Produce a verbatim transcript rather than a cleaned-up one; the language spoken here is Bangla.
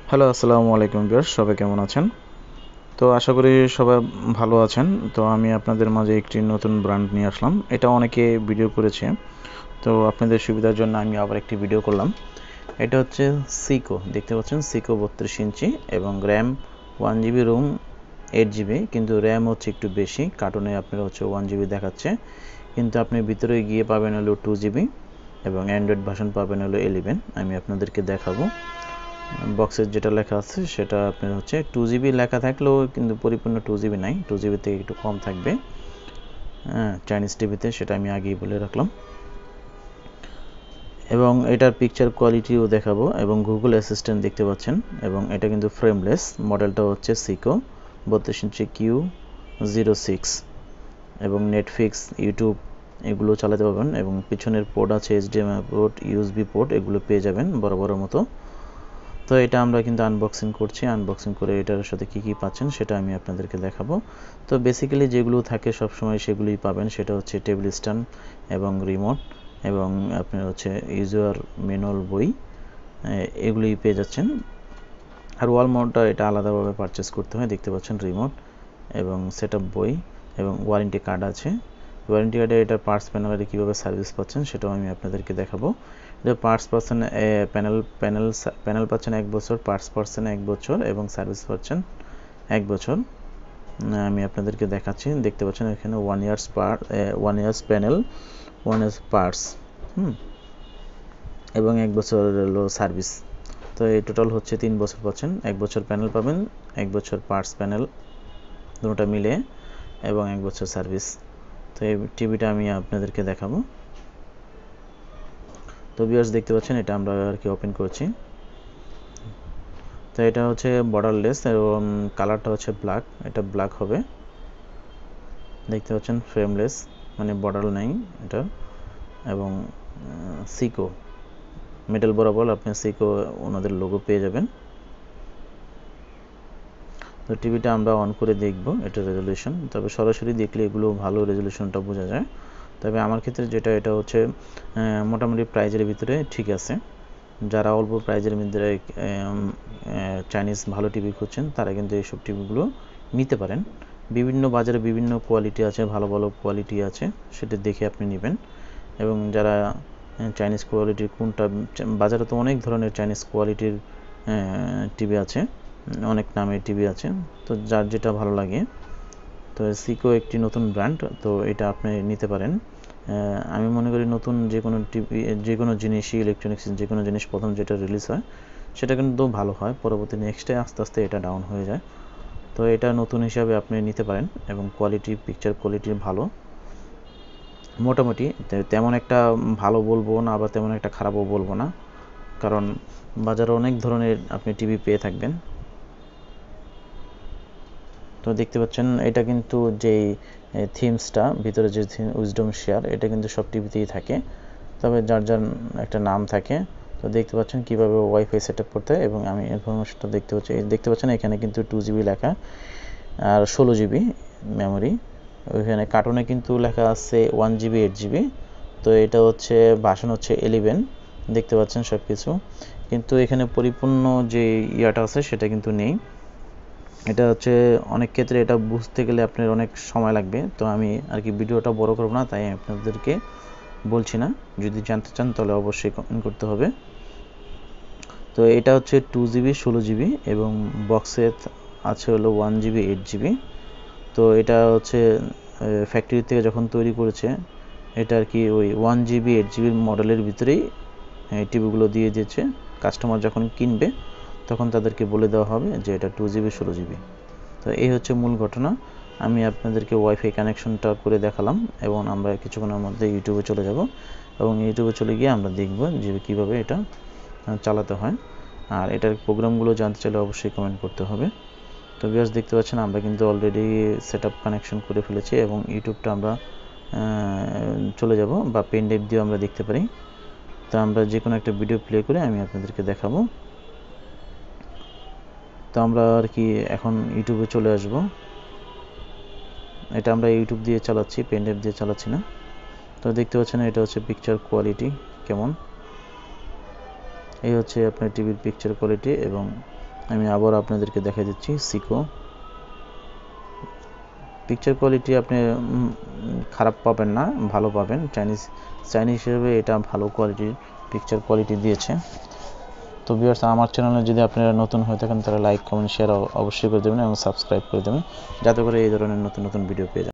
হ্যালো, আসসালামু আলাইকুম ভিউয়ার্স, সবাই কেমন আছেন? তো আশা করি সবাই ভালো আছেন। তো আমি আপনাদের মাঝে একটি নতুন ব্র্যান্ড নিয়ে আসলাম। এটা অনেকে ভিডিও করেছে, তো আপনাদের সুবিধার জন্য আমি আবার একটি ভিডিও করলাম। এটা হচ্ছে সিকো, দেখতে পাচ্ছেন সিকো বত্রিশ ইঞ্চি এবং RAM one GB, ROM eight GB, কিন্তু র্যাম হচ্ছে একটু বেশি। কার্টুনে আপনার হচ্ছে ওয়ান জিবি দেখাচ্ছে, কিন্তু আপনি ভিতরে গিয়ে পাবেন হলো টু জিবি এবং অ্যান্ড্রয়েড ভার্সন পাবেন হলো ইলেভেন। আমি আপনাদেরকে দেখাবো। বক্সের যেটা লেখা আছে সেটা আপনার হচ্ছে টু জিবি লেখা থাকলেও কিন্তু পরিপূর্ণ টু জিবি নাই, টু জিবি থেকে একটু কম থাকবে। হ্যাঁ, চাইনিজ টিভিতে, সেটা আমি আগেই বলে রাখলাম। এবং এটার পিকচার কোয়ালিটিও দেখাবো এবং গুগল অ্যাসিস্ট্যান্ট দেখতে পাচ্ছেন। এবং এটা কিন্তু ফ্রেমলেস, মডেলটা হচ্ছে সিকো বত্রিশ ইঞ্চি কিউ জিরো সিক্স, এবং নেটফ্লিক্স, ইউটিউব এগুলো চালাতে পারবেন। এবং পিছনের পোর্ট আছে এইচডিএমআই পোর্ট, ইউএসবি পোর্ট, এগুলো পেয়ে যাবেন বড় বড় মতো। তো এটা আমরা কিন্তু আনবক্সিং করছি। আনবক্সিং করে এটার সাথে কি কি পাচ্ছেন সেটা আমি আপনাদেরকে দেখাবো। তো বেসিক্যালি যেগুলো থাকে সব সময় সেগুলোই পাবেন, সেটা হচ্ছে টেবিল স্ট্যান্ড এবং রিমোট এবং আপনার হচ্ছে ইউজার ম্যানুয়াল বই, এগুলোই পেয়ে যাচ্ছেন। আর ওয়াল মাউন্টটা এটা আলাদাভাবে পারচেস করতে হয়। দেখতে পাচ্ছেন রিমোট এবং সেটআপ বই এবং ওয়ারেন্টি কার্ড আছে। ওয়ারেন্টি কার্ডে এটা পার্টস প্যানেলে কীভাবে সার্ভিস পাচ্ছেন সেটাও আমি আপনাদেরকে দেখাবো। এটা পার্টস পাচ্ছেন, প্যানেল প্যানেল প্যানেল পাচ্ছেন এক বছর, পার্টস পাচ্ছেন এক বছর এবং সার্ভিস পাচ্ছেন এক বছর। আমি আপনাদেরকে দেখাচ্ছি। দেখতে পাচ্ছেন এখানে one years part, one years panel, one years parts, হুম এবং এক বছর হলো সার্ভিস। তো এই টোটাল হচ্ছে তিন বছর পাচ্ছেন। এক বছর প্যানেল পাবেন, এক বছর পার্টস প্যানেল দুটোটা মিলে এবং এক বছর সার্ভিস। তো এই টিভিটা আমি আপনাদেরকে দেখাবো। তো ভিউয়ার্স দেখতে পাচ্ছেন এটা আমরা আর কি ওপেন করছি। তো এটা হচ্ছে বর্ডারলেস এবং কালারটা হচ্ছে ব্ল্যাক, এটা ব্ল্যাক হবে। দেখতে পাচ্ছেন ফ্রেমলেস মানে বর্ডার নাই এটা। এবং সিকো মেটাল বরাবর আপনি সিকো ওনাদের লোগো পেয়ে যাবেন। তো টিভিটা আমরা অন করে দেখব এটা রেজলিউশন, তবে সরাসরি দেখলে এগুলো ভালো রেজলিউশনটা বোঝা যায়। তবে আমার ক্ষেত্রে যেটা, এটা হচ্ছে মোটামুটি প্রাইজের ভিতরে ঠিক আছে। যারা অল্প প্রাইজের মধ্যে চাইনিজ ভালো টিভি খুঁজছেন তারা কিন্তু এইসব টিভিগুলো নিতে পারেন। বিভিন্ন বাজারে বিভিন্ন কোয়ালিটি আছে, ভালো ভালো কোয়ালিটি আছে, সেটা দেখে আপনি নেবেন। এবং যারা চাইনিজ কোয়ালিটির কোনটা, বাজারে তো অনেক ধরনের চাইনিজ কোয়ালিটির টিভি আছে, অনেক নামের টিভি আছে, তো যার যেটা ভালো লাগে। তো সিকো একটি নতুন ব্র্যান্ড, তো এটা আপনি নিতে পারেন। আমি মনে করি নতুন যে কোনো টিভি, যে কোনো জিনিসই, ইলেকট্রনিক্স যে কোনো জিনিস প্রথম যেটা রিলিজ হয় সেটা কিন্তু ভালো হয়, পরবর্তী নেক্সটে আস্তে আস্তে এটা ডাউন হয়ে যায়। তো এটা নতুন হিসাবে আপনি নিতে পারেন এবং কোয়ালিটি, পিকচার কোয়ালিটি ভালো মোটামুটি। তেমন একটা ভালো বলবো না, আবার তেমন একটা খারাপও বলবো না, কারণ বাজারে অনেক ধরনের আপনি টিভি পেয়ে থাকবেন। তো দেখতে পাচ্ছেন এটা কিন্তু যেই থিমসটা ভিতরে, যে উইজডম শেয়ার, এটা কিন্তু সব টিভিতেই থাকে, তবে যার যার একটা নাম থাকে। তো দেখতে পাচ্ছেন কীভাবে ওয়াইফাই সেট আপ করতে হয় এবং আমি ইনফরমেশনটা দেখতে পাচ্ছি। দেখতে পাচ্ছেন এখানে কিন্তু টু জিবি লেখা আর ষোলো জিবি মেমোরি। ওইখানে কার্টুনে কিন্তু লেখা আছে ওয়ান জিবি, এইট জিবি। তো এটা হচ্ছে ভার্সন হচ্ছে ইলেভেন, দেখতে পাচ্ছেন সব কিছু, কিন্তু এখানে পরিপূর্ণ যে ইয়াটা আছে সেটা কিন্তু নেই। এটা হচ্ছে অনেক ক্ষেত্রে এটা বুঝতে গেলে আপনার অনেক সময় লাগবে, তো আমি আর কি ভিডিওটা বড় করব না, তাই আপনাদেরকে বলছি না। যদি জানতে চান তাহলে অবশ্যই কমেন্ট করতে হবে। তো এটা হচ্ছে টু জিবি, ষোলো জিবি এবং বক্সে আছে হলো ওয়ান জিবি, এইট জিবি। তো এটা হচ্ছে ফ্যাক্টরি থেকে যখন তৈরি করেছে এটা আর কি ওই ওয়ান জিবি, এইট জিবির মডেলের ভিতরেই টিভিগুলো দিয়ে দিয়েছে। কাস্টমার যখন কিনবে তখন তাদেরকে বলে দেওয়া হবে যে এটা টু জিবি, ষোলো জিবি। তো এই হচ্ছে মূল ঘটনা। আমি আপনাদেরকে ওয়াইফাই কানেকশনটা করে দেখালাম এবং আমরা কিছুক্ষণের মধ্যে ইউটিউবে চলে যাব এবং ইউটিউবে চলে গিয়ে আমরা দেখব যে কীভাবে এটা চালাতে হয়। আর এটার প্রোগ্রামগুলো জানতে চাইলে অবশ্যই কমেন্ট করতে হবে। তো ভিউয়ার্স দেখতে পাচ্ছেন আমরা কিন্তু অলরেডি সেট আপ কানেকশন করে ফেলেছি এবং ইউটিউবটা আমরা চলে যাব বা পেন ড্রাইভ দিয়েও আমরা দেখতে পারি। তো আমরা যে কোনো একটা ভিডিও প্লে করে আমি আপনাদেরকে দেখাবো। তো আমরা আর কি এখন ইউটিউবে চলে আসব। এটা আমরা ইউটিউব দিয়ে চালাচ্ছি, পেন ড্রাইভ দিয়ে চালাচ্ছি না। তো দেখতে পাচ্ছেন এটা হচ্ছে পিকচার কোয়ালিটি কেমন, এই হচ্ছে আপনার টিভির পিকচার কোয়ালিটি এবং আমি আবার আপনাদেরকে দেখাই দিচ্ছি সিকো। পিকচার কোয়ালিটি আপনি খারাপ পাবেন না, ভালো পাবেন। চাইনিজ চাইনিজ হিসেবে এটা ভালো কোয়ালিটির পিকচার কোয়ালিটি দিয়েছে। তো ভিউয়ার্স, আমার চ্যানেলে যদি আপনারা নতুন হয়ে থাকেন তাহলে লাইক কমেন্ট শেয়ার অবশ্যই করে দেবেন এবং সাবস্ক্রাইব করে দেবেন, যাতে করে এই ধরনের নতুন নতুন ভিডিও পেয়ে যান।